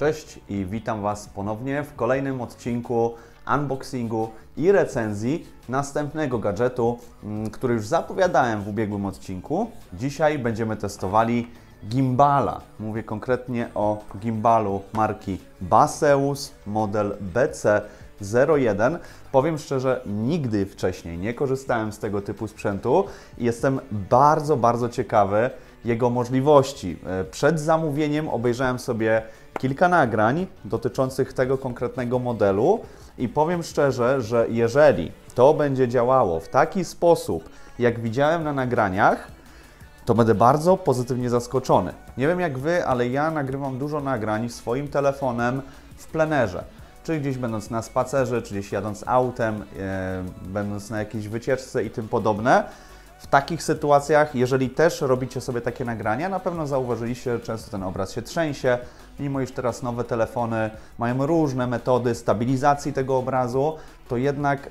Cześć i witam Was ponownie w kolejnym odcinku unboxingu i recenzji następnego gadżetu, który już zapowiadałem w ubiegłym odcinku. Dzisiaj będziemy testowali gimbala. Mówię konkretnie o gimbalu marki Baseus, model BC01. Powiem szczerze, nigdy wcześniej nie korzystałem z tego typu sprzętu i jestem bardzo ciekawy jego możliwości. Przed zamówieniem obejrzałem sobie kilka nagrań dotyczących tego konkretnego modelu i powiem szczerze, że jeżeli to będzie działało w taki sposób, jak widziałem na nagraniach, to będę bardzo pozytywnie zaskoczony. Nie wiem jak Wy, ale ja nagrywam dużo nagrań swoim telefonem w plenerze. Czy gdzieś będąc na spacerze, czy gdzieś jadąc autem, będąc na jakiejś wycieczce i tym podobne. W takich sytuacjach, jeżeli też robicie sobie takie nagrania, na pewno zauważyliście, że często ten obraz się trzęsie, mimo iż teraz nowe telefony mają różne metody stabilizacji tego obrazu, to jednak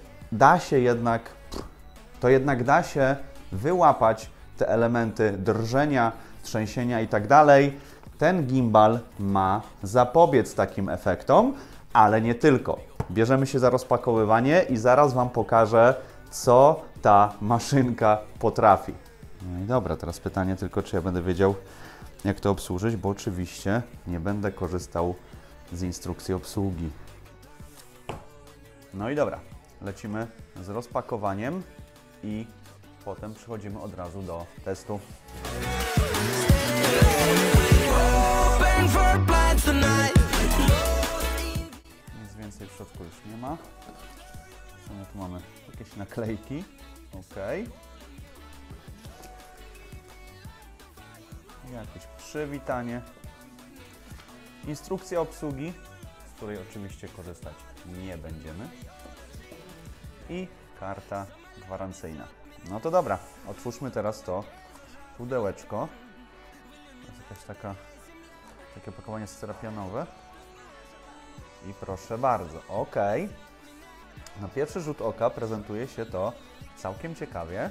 da się wyłapać te elementy drżenia, trzęsienia i tak dalej. Ten gimbal ma zapobiec takim efektom, ale nie tylko. Bierzemy się za rozpakowywanie i zaraz Wam pokażę, co ta maszynka potrafi. No i dobra, teraz pytanie tylko, czy ja będę wiedział, jak to obsłużyć, bo oczywiście nie będę korzystał z instrukcji obsługi. No i dobra, lecimy z rozpakowaniem i potem przechodzimy od razu do testu. Nic więcej w środku już nie ma. Tu mamy jakieś naklejki. OK. Jakieś przywitanie. Instrukcja obsługi, z której oczywiście korzystać nie będziemy. I karta gwarancyjna. No to dobra, otwórzmy teraz to pudełeczko. To jest jakaś takie opakowanie serapianowe. I proszę bardzo, OK. Na pierwszy rzut oka prezentuje się to całkiem ciekawie.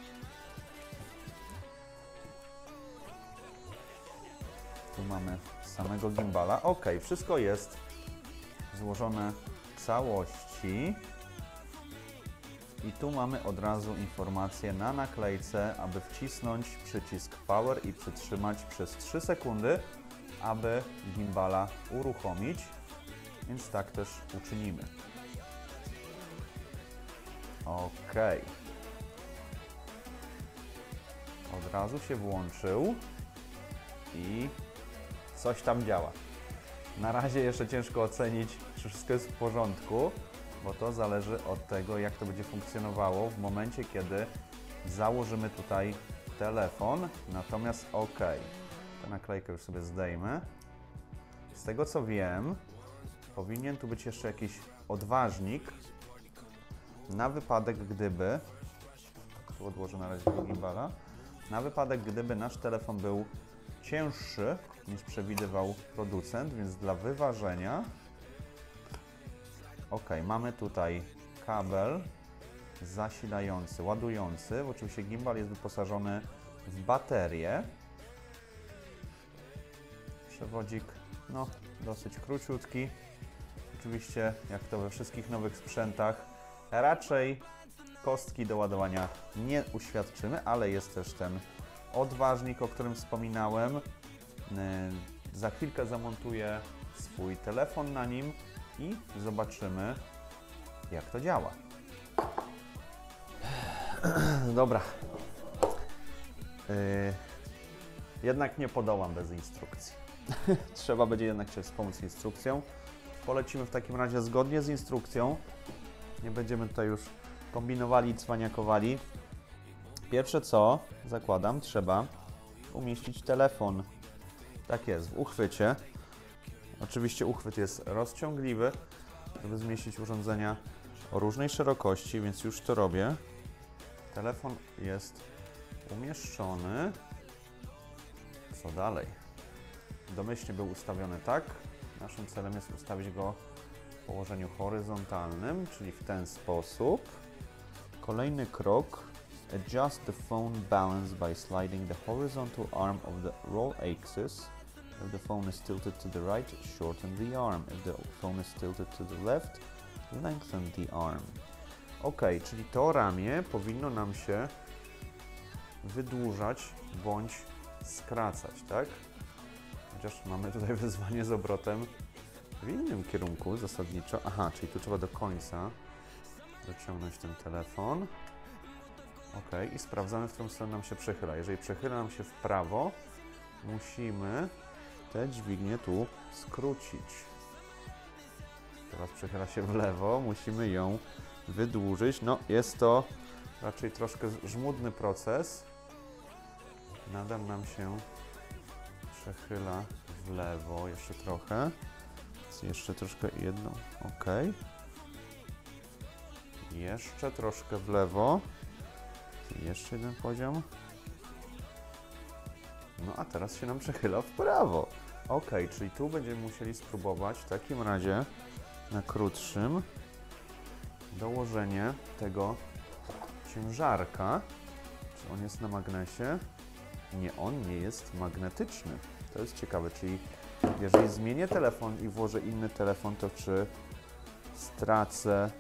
Tu mamy samego gimbala. OK, wszystko jest złożone w całości. I tu mamy od razu informację na naklejce, aby wcisnąć przycisk Power i przytrzymać przez 3 sekundy, aby gimbala uruchomić. Więc tak też uczynimy. OK. Od razu się włączył i coś tam działa. Na razie jeszcze ciężko ocenić, czy wszystko jest w porządku, bo to zależy od tego, jak to będzie funkcjonowało w momencie, kiedy założymy tutaj telefon. Natomiast OK. Tę naklejkę już sobie zdejmę. Z tego co wiem, powinien tu być jeszcze jakiś odważnik, na wypadek gdyby, tu odłożę na razie tego gimbala, na wypadek gdyby nasz telefon był cięższy niż przewidywał producent, więc dla wyważenia, OK, mamy tutaj kabel zasilający, ładujący, bo oczywiście gimbal jest wyposażony w baterię, przewodzik, no dosyć króciutki, oczywiście jak to we wszystkich nowych sprzętach, raczej kostki do ładowania nie uświadczymy, ale jest też ten odważnik, o którym wspominałem. Za chwilkę zamontuję swój telefon na nim i zobaczymy, jak to działa. Dobra. Jednak nie podołam bez instrukcji. Trzeba będzie jednak się wspomóc instrukcją. Polecimy w takim razie zgodnie z instrukcją. Nie będziemy tutaj już kombinowali i cwaniakowali. Pierwsze co, zakładam, trzeba umieścić telefon. Tak jest, w uchwycie. Oczywiście uchwyt jest rozciągliwy, żeby zmieścić urządzenia o różnej szerokości, więc już to robię. Telefon jest umieszczony. Co dalej? Domyślnie był ustawiony tak. Naszym celem jest ustawić go w położeniu horyzontalnym, czyli w ten sposób. Kolejny krok. Adjust the phone balance by sliding the horizontal arm of the roll axis If the phone is tilted to the right, shorten the arm. If the phone is tilted to the left, lengthen the arm. Ok, czyli to ramię powinno nam się wydłużać bądź skracać, tak? Chociaż mamy tutaj wyzwanie z obrotem w innym kierunku zasadniczo. Aha, czyli tu trzeba do końca dociągnąć ten telefon. Ok, i sprawdzamy, w którą stronę nam się przechyla. Jeżeli przechyla nam się w prawo, musimy tę dźwignię tu skrócić. Teraz przechyla się w lewo, musimy ją wydłużyć. No, jest to raczej troszkę żmudny proces. Nadal nam się przechyla w lewo, jeszcze trochę. Jeszcze troszkę jedną, ok. Jeszcze troszkę w lewo. Jeszcze jeden poziom. No a teraz się nam przechyla w prawo. Ok, czyli tu będziemy musieli spróbować w takim razie na krótszym dołożenie tego ciężarka. Czy on jest na magnesie? Nie, on nie jest magnetyczny. To jest ciekawe, czyli jeżeli zmienię telefon i włożę inny telefon, to czy stracę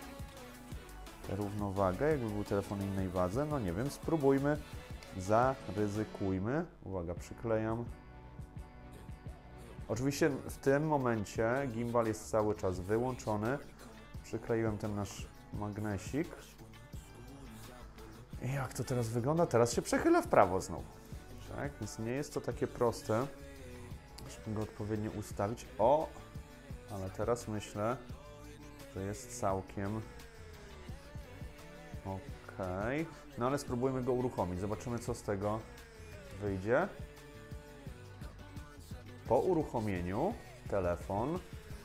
równowagę, jakby był telefon innej wadze? No nie wiem, spróbujmy, zaryzykujmy. Uwaga, przyklejam. Oczywiście w tym momencie gimbal jest cały czas wyłączony. Przykleiłem ten nasz magnesik. I jak to teraz wygląda? Teraz się przechyla w prawo znowu. Tak, więc nie jest to takie proste, żeby go odpowiednio ustawić. O! Ale teraz myślę, że jest całkiem ok. No ale spróbujmy go uruchomić. Zobaczymy, co z tego wyjdzie. Po uruchomieniu telefon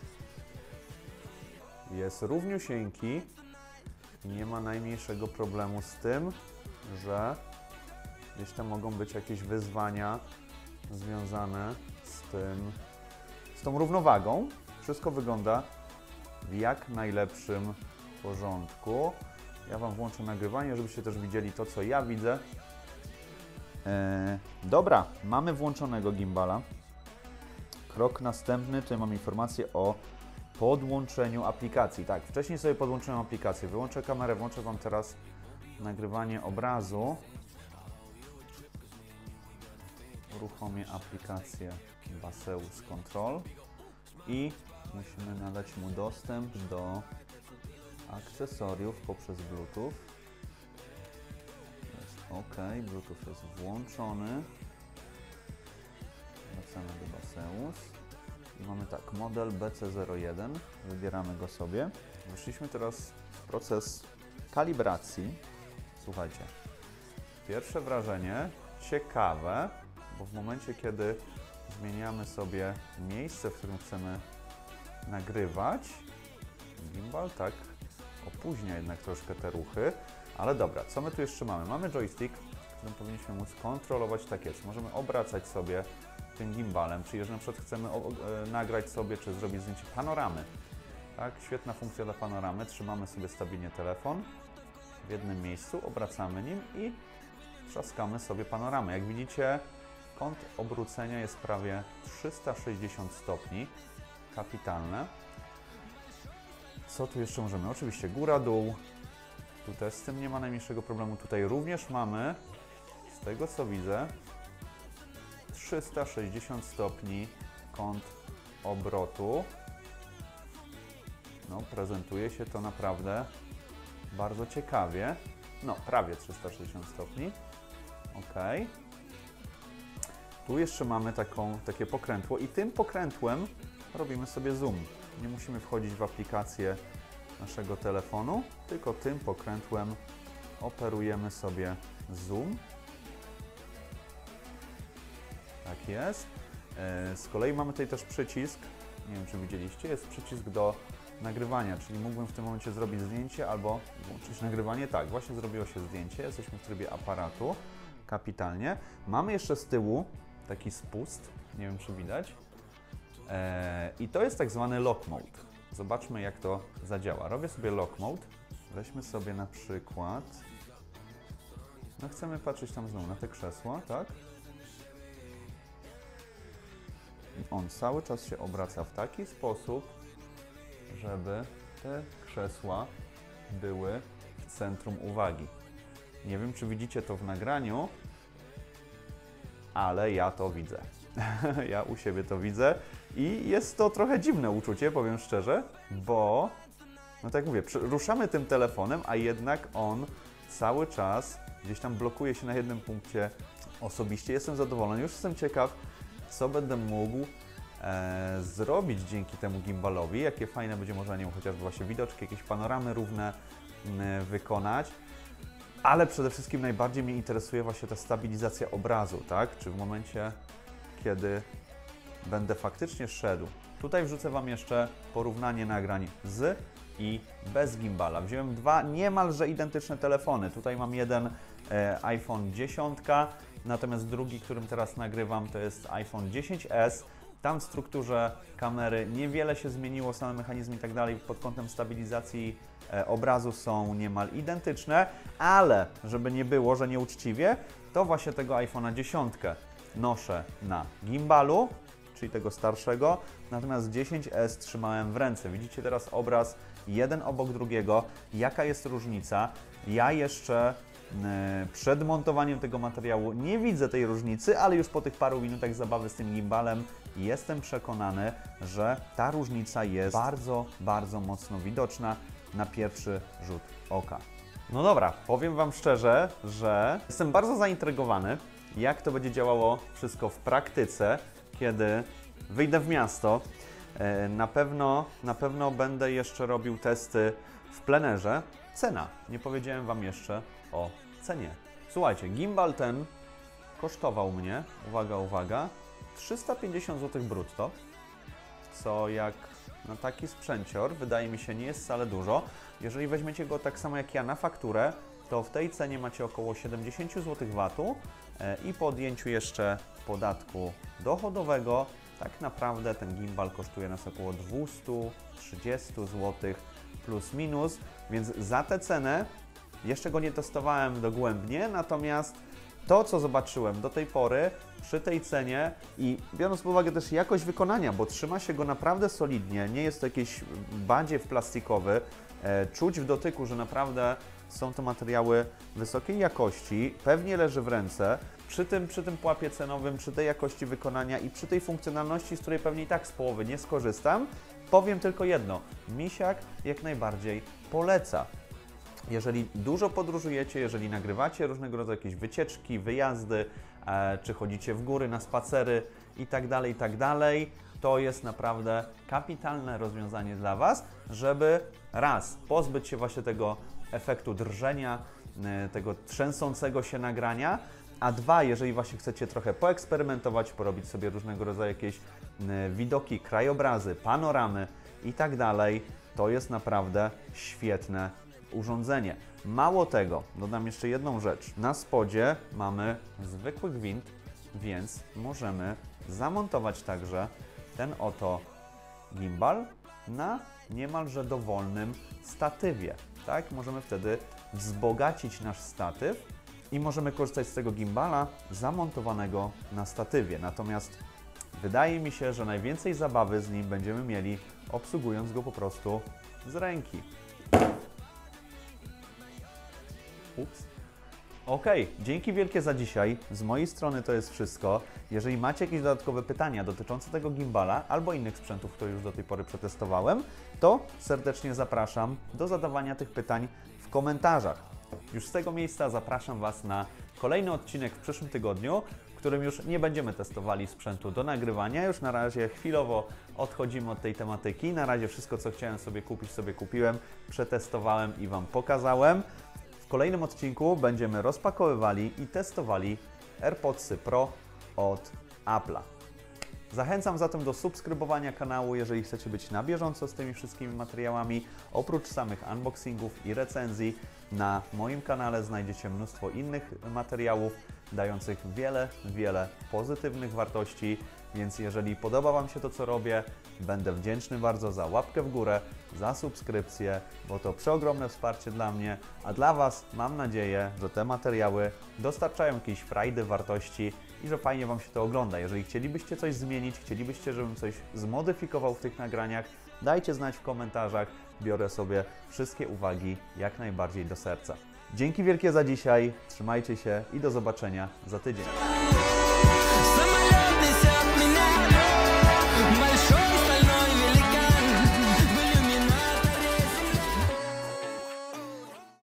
jest równiusieńki i nie ma najmniejszego problemu z tym, że gdzieś tam mogą być jakieś wyzwania związane z tą równowagą. Wszystko wygląda w jak najlepszym porządku. Ja Wam włączę nagrywanie, żebyście też widzieli to, co ja widzę. Dobra, mamy włączonego gimbala. Krok następny, tutaj mam informację o podłączeniu aplikacji. Tak, wcześniej sobie podłączyłem aplikację. Wyłączę kamerę, włączę Wam teraz nagrywanie obrazu. Uruchomię aplikację Baseus Control i musimy nadać mu dostęp do akcesoriów poprzez Bluetooth. Jest OK, Bluetooth jest włączony. Wracamy do Baseus. I mamy tak, model BC01, wybieramy go sobie. Weszliśmy teraz w proces kalibracji. Słuchajcie, pierwsze wrażenie ciekawe, bo w momencie, kiedy zmieniamy sobie miejsce, w którym chcemy nagrywać, gimbal tak opóźnia jednak troszkę te ruchy, ale dobra, co my tu jeszcze mamy? Mamy joystick, którym powinniśmy móc kontrolować, tak jest, możemy obracać sobie tym gimbalem, czyli jeżeli na przykład chcemy nagrać sobie, czy zrobić zdjęcie panoramy, tak, świetna funkcja dla panoramy, trzymamy sobie stabilnie telefon w jednym miejscu, obracamy nim i trzaskamy sobie panoramę. Jak widzicie, kąt obrócenia jest prawie 360 stopni, kapitalne. Co tu jeszcze możemy? Oczywiście góra, dół, tu też z tym nie ma najmniejszego problemu. Tutaj również mamy, z tego co widzę, 360 stopni kąt obrotu. No, prezentuje się to naprawdę bardzo ciekawie. No, prawie 360 stopni. OK. Tu jeszcze mamy takie pokrętło i tym pokrętłem robimy sobie zoom. Nie musimy wchodzić w aplikację naszego telefonu, tylko tym pokrętłem operujemy sobie zoom. Tak jest. Z kolei mamy tutaj też przycisk, nie wiem czy widzieliście, jest przycisk do nagrywania, czyli mógłbym w tym momencie zrobić zdjęcie albo włączyć nagrywanie. Tak, właśnie zrobiło się zdjęcie, jesteśmy w trybie aparatu, kapitalnie. Mamy jeszcze z tyłu taki spust, nie wiem czy widać, i to jest tak zwany lock mode. Zobaczmy jak to zadziała. Robię sobie lock mode, weźmy sobie na przykład, no chcemy patrzeć tam znowu na te krzesła, tak? On cały czas się obraca w taki sposób, żeby te krzesła były w centrum uwagi. Nie wiem, czy widzicie to w nagraniu, ale ja to widzę. Ja u siebie to widzę i jest to trochę dziwne uczucie, powiem szczerze, bo, no tak jak mówię, ruszamy tym telefonem, a jednak on cały czas gdzieś tam blokuje się na jednym punkcie. Osobiście jestem zadowolony, już jestem ciekaw, co będę mógł zrobić dzięki temu gimbalowi, jakie fajne będzie można, nie wiem, chociażby właśnie widoczki, jakieś panoramy równe wykonać. Ale przede wszystkim najbardziej mnie interesuje właśnie ta stabilizacja obrazu, tak? Czy w momencie, kiedy będę faktycznie szedł. Tutaj wrzucę Wam jeszcze porównanie nagrań z i bez gimbala. Wziąłem dwa niemalże identyczne telefony. Tutaj mam jeden iPhone 10, natomiast drugi, którym teraz nagrywam, to jest iPhone 10s. Tam w strukturze kamery niewiele się zmieniło, same mechanizmy i tak dalej pod kątem stabilizacji obrazu są niemal identyczne, ale żeby nie było, że nieuczciwie, to właśnie tego iPhone'a 10 noszę na gimbalu, czyli tego starszego, natomiast 10s trzymałem w ręce. Widzicie teraz obraz jeden obok drugiego, jaka jest różnica. Ja jeszcze przed montowaniem tego materiału nie widzę tej różnicy, ale już po tych paru minutach zabawy z tym gimbalem jestem przekonany, że ta różnica jest bardzo, bardzo mocno widoczna na pierwszy rzut oka. No dobra, powiem Wam szczerze, że jestem bardzo zaintrygowany, jak to będzie działało wszystko w praktyce, kiedy wyjdę w miasto. Na pewno będę jeszcze robił testy w plenerze. Cena. Nie powiedziałem Wam jeszcze o cenie. Słuchajcie, gimbal ten kosztował mnie, uwaga, uwaga, 350 zł brutto, co jak na taki sprzęcior wydaje mi się nie jest wcale dużo. Jeżeli weźmiecie go tak samo jak ja na fakturę, to w tej cenie macie około 70 zł VAT-u i po odjęciu jeszcze podatku dochodowego tak naprawdę ten gimbal kosztuje nas około 230 zł plus minus, więc za tę cenę jeszcze go nie testowałem dogłębnie, natomiast to, co zobaczyłem do tej pory przy tej cenie i biorąc pod uwagę też jakość wykonania, bo trzyma się go naprawdę solidnie, nie jest to jakiś badziew plastikowy, czuć w dotyku, że naprawdę są to materiały wysokiej jakości, pewnie leży w ręce, przy tym pułapie cenowym, przy tej jakości wykonania i przy tej funkcjonalności, z której pewnie i tak z połowy nie skorzystam, powiem tylko jedno, Misiak jak najbardziej poleca. Jeżeli dużo podróżujecie, jeżeli nagrywacie różnego rodzaju jakieś wycieczki, wyjazdy, czy chodzicie w góry na spacery i tak dalej, to jest naprawdę kapitalne rozwiązanie dla Was, żeby raz pozbyć się właśnie tego efektu drżenia, tego trzęsącego się nagrania, a dwa, jeżeli właśnie chcecie trochę poeksperymentować, porobić sobie różnego rodzaju jakieś widoki, krajobrazy, panoramy i tak dalej, to jest naprawdę świetne urządzenie. Mało tego, dodam jeszcze jedną rzecz. Na spodzie mamy zwykły gwint, więc możemy zamontować także ten oto gimbal na niemalże dowolnym statywie. Tak? Możemy wtedy wzbogacić nasz statyw i możemy korzystać z tego gimbala zamontowanego na statywie. Natomiast wydaje mi się, że najwięcej zabawy z nim będziemy mieli obsługując go po prostu z ręki. Ups. Ok, dzięki wielkie za dzisiaj. Z mojej strony to jest wszystko. Jeżeli macie jakieś dodatkowe pytania dotyczące tego gimbala albo innych sprzętów, które już do tej pory przetestowałem, to serdecznie zapraszam do zadawania tych pytań w komentarzach. Już z tego miejsca zapraszam Was na kolejny odcinek w przyszłym tygodniu, w którym już nie będziemy testowali sprzętu do nagrywania. Już na razie chwilowo odchodzimy od tej tematyki. Na razie wszystko, co chciałem sobie kupić, sobie kupiłem, przetestowałem i Wam pokazałem. W kolejnym odcinku będziemy rozpakowywali i testowali AirPodsy Pro od Apple'a. Zachęcam zatem do subskrybowania kanału, jeżeli chcecie być na bieżąco z tymi wszystkimi materiałami. Oprócz samych unboxingów i recenzji, na moim kanale znajdziecie mnóstwo innych materiałów dających wiele pozytywnych wartości, więc jeżeli podoba Wam się to, co robię, będę wdzięczny bardzo za łapkę w górę, za subskrypcję, bo to przeogromne wsparcie dla mnie, a dla Was mam nadzieję, że te materiały dostarczają jakiejś frajdy, wartości i że fajnie Wam się to ogląda. Jeżeli chcielibyście coś zmienić, chcielibyście, żebym coś zmodyfikował w tych nagraniach, dajcie znać w komentarzach. Biorę sobie wszystkie uwagi jak najbardziej do serca. Dzięki wielkie za dzisiaj, trzymajcie się i do zobaczenia za tydzień.